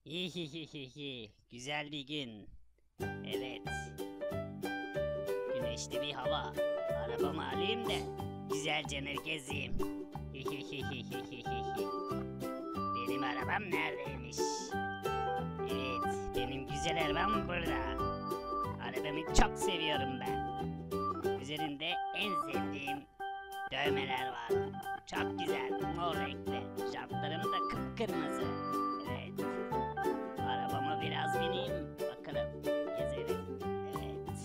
Hihihihi. Güzel bir gün. Evet. Güneşli bir hava. Arabamı alayım da güzelce gezeyim. Hihihihihihihi. Benim arabam neredeymiş? Evet, benim güzel arabam burada. Arabamı çok seviyorum ben. Üzerinde en sevdiğim dövmeler var. Çok güzel, mor renkli. Jantlarım da kıpkırmızı. Evet. Arabama biraz bineyim. Bakalım, gezelim. Evet.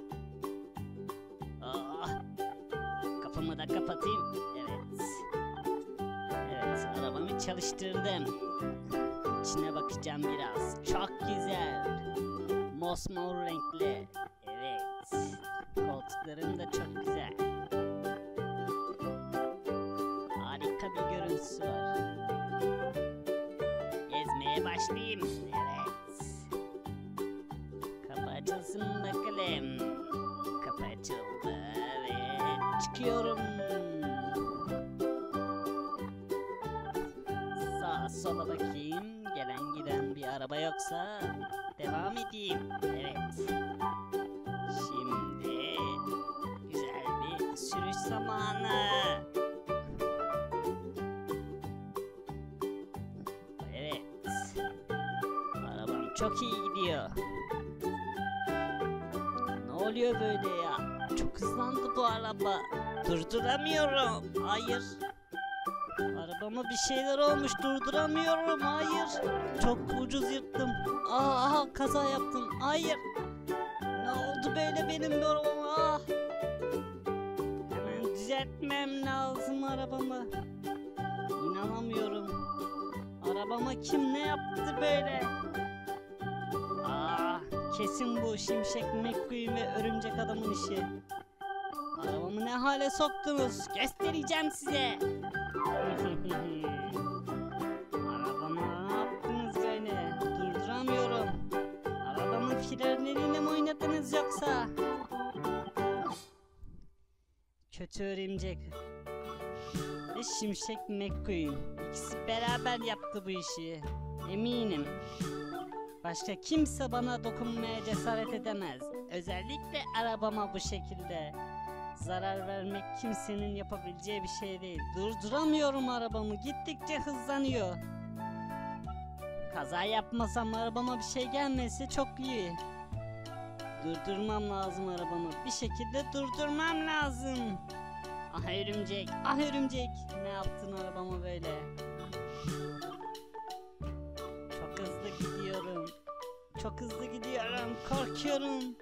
Oh. Kapımı da kapatayım. Evet. Evet, arabamı çalıştırdım. İçine bakacağım biraz. Çok güzel. Mosmor renkli. Evet. Koltuklarım da çok güzel. Harika bir görüntüsü var. Gezmeye başlayayım. Evet. Kapı açılsın bakalım. Kapı açıldı ve çıkıyorum. Sağa sola bakayım. Gelen giden bir araba yoksa devam edeyim. Evet. Şimdi güzel bir sürüş zamanı. Evet. Arabam çok iyi gidiyor. Ne oluyor böyle ya? Çok hızlandı bu araba. Durduramıyorum. Hayır. Arabama bir şeyler olmuş. Durduramıyorum. Hayır. Çok ucuz yırttım. Aha, kaza yaptım. Hayır. Ne oldu böyle benim arabama? Ah. Hemen düzeltmem lazım arabamı. İnanamıyorum. Arabama kim ne yaptı böyle? Kesin bu Şimşek McQueen ve Örümcek Adam'ın işi. Arabamı ne hale soktunuz? Göstereceğim size. Arabama ne yaptınız böyle? Durduramıyorum. Arabamın frenleriyle mi oynadınız yoksa? Kötü Örümcek ve Şimşek McQueen. İkisi beraber yaptı bu işi. Eminim. Başka kimse bana dokunmaya cesaret edemez. Özellikle arabama bu şekilde. Zarar vermek kimsenin yapabileceği bir şey değil. Durduramıyorum arabamı. Gittikçe hızlanıyor. Kaza yapmasam arabama bir şey gelmesi çok iyi. Durdurmam lazım arabamı. Bir şekilde durdurmam lazım. Ah örümcek, ah örümcek. Ne yaptın arabama böyle? Çok hızlı gidiyorum. Çok hızlı gidiyorum. Korkuyorum.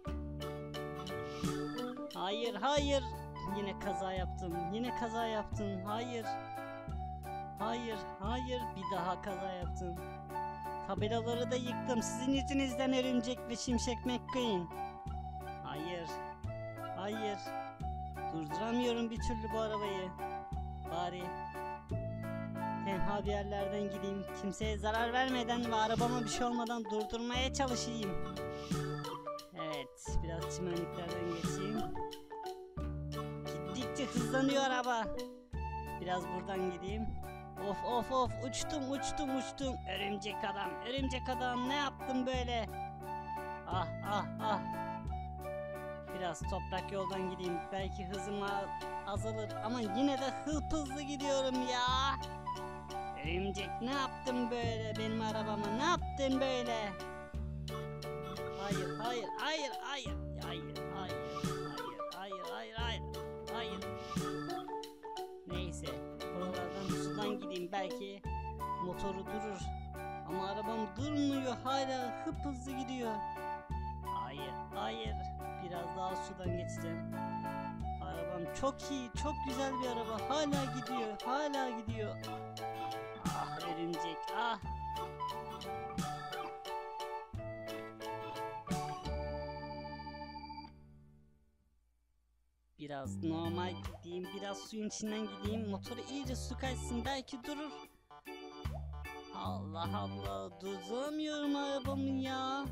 Hayır, hayır. Yine kaza yaptım. Yine kaza yaptım. Hayır. Hayır, hayır. Bir daha kaza yaptım. Tabelaları da yıktım. Sizin yüzünüzden Örümcek ve Şimşek McQueen. Hayır. Hayır. Durduramıyorum bir türlü bu arabayı. Bari tenha bir yerlerden gideyim. Kimseye zarar vermeden ve arabama bir şey olmadan durdurmaya çalışayım. Evet. Biraz çimenliklerden geçeyim. Gittikçe hızlanıyor araba. Biraz buradan gideyim. Of of of, uçtum uçtum uçtum. Örümcek adam, örümcek adam, ne yaptın böyle? Ah ah ah. Biraz toprak yoldan gideyim. Belki hızım azalır ama yine de hızlı gidiyorum ya. Örümcek, ne yaptın böyle benim arabama? Ne yaptın böyle? Hayır hayır hayır hayır hayır hayır hayır hayır hayır hayır. Neyse, buralardan sudan gideyim, belki motoru durur. Ama arabam durmuyor, hala hızlı gidiyor. Hayır hayır, biraz daha sudan geçeceğim. Arabam çok iyi, çok güzel bir araba. Hala gidiyor, hala gidiyor. Ah örümcek, ah. Biraz normal gideyim, biraz suyun içinden gideyim. Motoru iyice su kaçsın, belki durur. Allah Allah, durduramıyorum arabamı ya.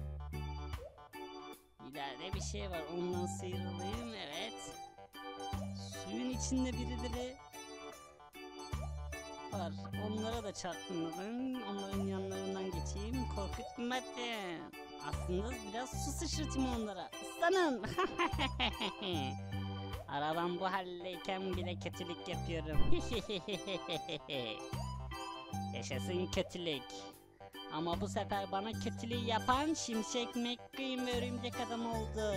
İleride bir şey var, ondan sıyrılayım. Evet. Suyun içinde birileri var. Onlara da çarptım. Onların yanlarından geçeyim. bakalım hadi. Aslında biraz su sıçratayım onlara. Islanın. Arabam bu haldeyken bile kötülük yapıyorum. Yaşasın kötülük. Ama bu sefer bana kötülüğü yapan Şimşek McQueen ve Örümcek Adam oldu.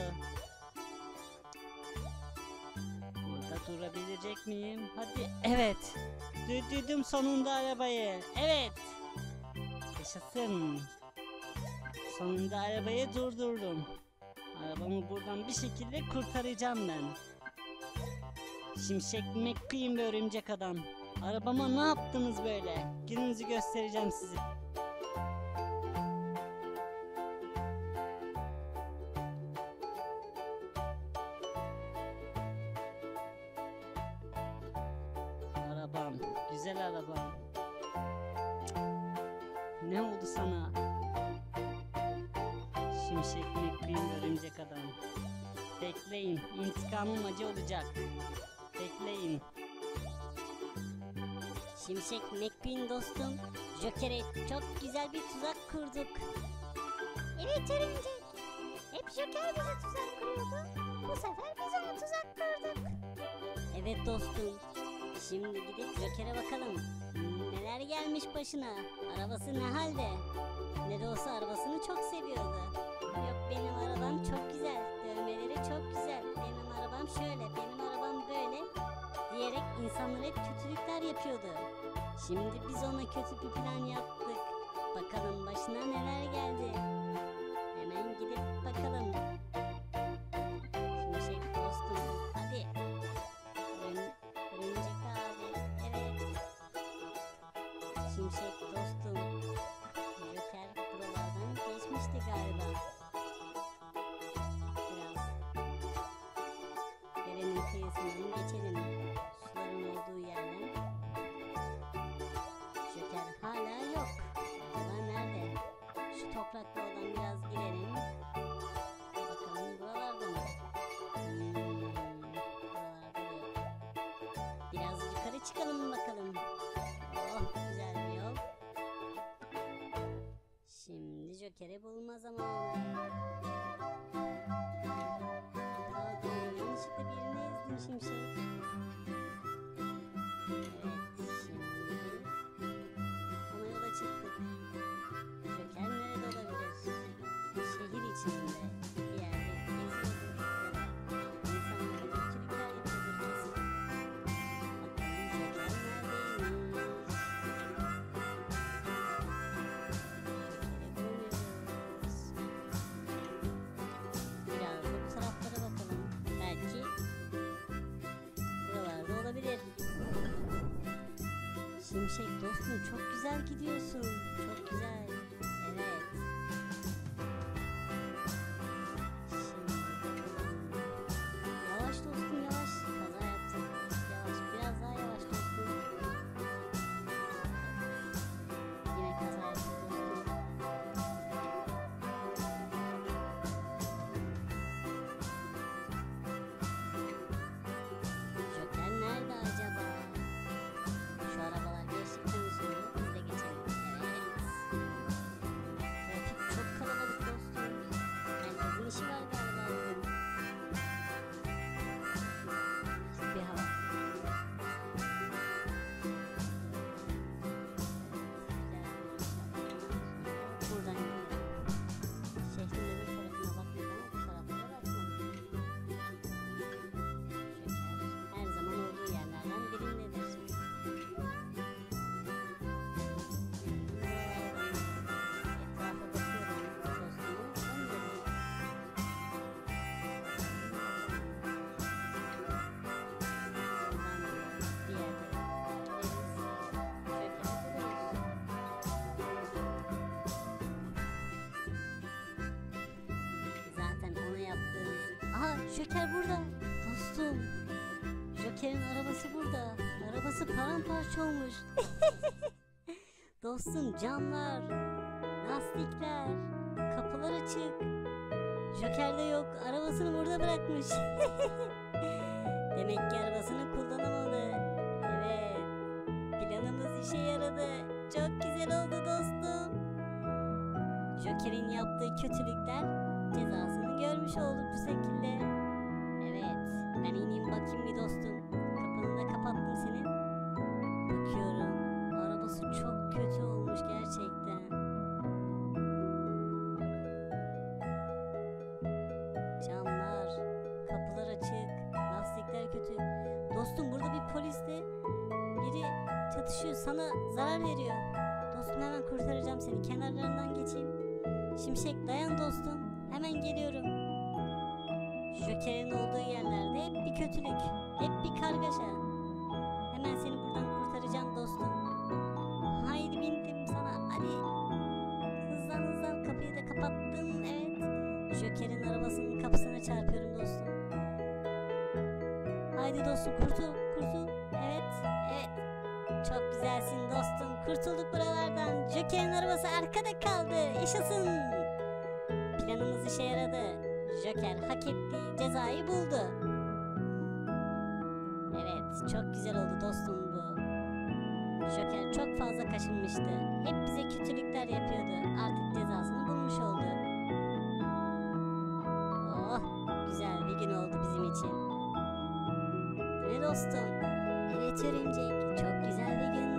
Burada durabilecek miyim? Hadi. Evet. Dürdürdüm sonunda arabayı. Evet. Yaşasın. Sonunda arabayı durdurdum. Arabamı buradan bir şekilde kurtaracağım ben. Şimşek McQueen ve Örümcek Adam. Arabama ne yaptınız böyle? Gününüzü göstereceğim size. Arabam, güzel arabam. Cık. Ne oldu sana? Şimşek McQueen ve Örümcek Adam. Bekleyin, intikamım acı olacak. Bekleyin. Şimşek McQueen dostum, Joker'e çok güzel bir tuzak kurduk. Evet Örümcek, hep Joker bize tuzak kuruyordu. Bu sefer biz ona tuzak kurduk. Evet dostum, şimdi gidip Joker'e bakalım. Neler gelmiş başına, arabası ne halde? Ne de olsa arabasını çok seviyordu. Yok benim arabam çok güzel, dövmeleri çok güzel. Benim arabam şöyle, benim arabam böyle diyerek insanlara hep kötülükler yapıyordu. Şimdi biz ona kötü bir plan yaptık. Bakalım başına neler geldi. Hemen gidip bakalım. Şimşek dostum, hadi. Örümcek abi, evet. Şimşek dostum, Joker buralardan geçmişti galiba. Biraz derenin kıyısından geçelim. Suların olduğu yerden. Joker hala yok. Acaba nerede? Şu topraklı olan biraz girelim. Bakalım buralarda mı? Buralarda da yok. Biraz yukarı çıkalım bakalım. Oh güzel bir yol. Şimdi Joker'i bulma zamanı. Pardon, yanlışlıkla birini ezdim Şimşek. Evet, şimdi ona yola çıktık. Joker nerede olabilir? Şehir içinde bir yerde geziyordur. İnsanlara kötülükler yapıyordur kesin. Bakalım Joker neredeymiş? Joker'i bulamıyoruz. Biraz da bu taraflara bakalım. Belki buralarda olabilir. Şimşek dostum çok güzel gidiyorsun. Çok güzel. Evet. Şimdi bakalım. Yavaş dostum yavaş. Kaza yaptın. Yavaş. Biraz daha yavaş dostum. Yine kaza yaptın dostum. Joker nerede acaba? Şu arabalar geçtikten sonra biz de geçelim. Evet. Trafik çok kalabalık dostum. Herkesin işi var galiba bugün. Bir hava. Buradan gidelim. Şehrin öbür tarafına baktık ama bu taraflara bakmadık. Joker her zaman olduğu yerlerden birindedir. Etrafa bakıyorum dostumun. Onu da bir yerde gideriz. Joker'i buluruz. Zaten ona yaptığımız... Aha Joker burada. Dostum. Joker'in arabası burada. Arabası paramparça olmuş. Dostum camlar, lastikler, kapılar açık. Joker de yok. Arabasını burada bırakmış. Demek ki arabasını kullanamadı. Evet. Planımız işe yaradı. Çok güzel oldu dostum. Joker'in yaptığı kötülükler cezasını görmüş olduk bu şekilde. Evet, ben ineyim bakayım bir dostum. Kapını da kapattım senin. Bakıyorum, arabası çok kötü olmuş gerçekten. Camlar, kapılar açık, lastikler kötü. Dostum burada bir polisle biri çatışıyor, sana zarar veriyor. Dostum hemen kurtaracağım seni, kenarlarından geçeyim. Şimşek dayan dostum, hemen geliyorum. Joker'in olduğu yerlerde hep bir kötülük, hep bir kargaşa. Hemen seni buradan kurtaracağım dostum. Haydi bindim sana, hadi. Hızlan kapıyı da kapattım, evet. Joker'in arabasının kapısına çarpıyorum dostum. Haydi dostum kurtul. Evet. Çok güzelsin dostum. Kurtulduk buralardan. Joker'in arabası arkada kaldı. Yaşasın. Planımız işe yaradı. Joker hak ettiği cezayı buldu. Evet, çok güzel oldu dostum bu. Joker çok fazla kaşınmıştı. Hep bize kötülükler yapıyordu. Artık cezasını bulmuş oldu. Oh, güzel bir gün oldu bizim için. Değil mi dostum? Evet örümcek, çok güzel bir gün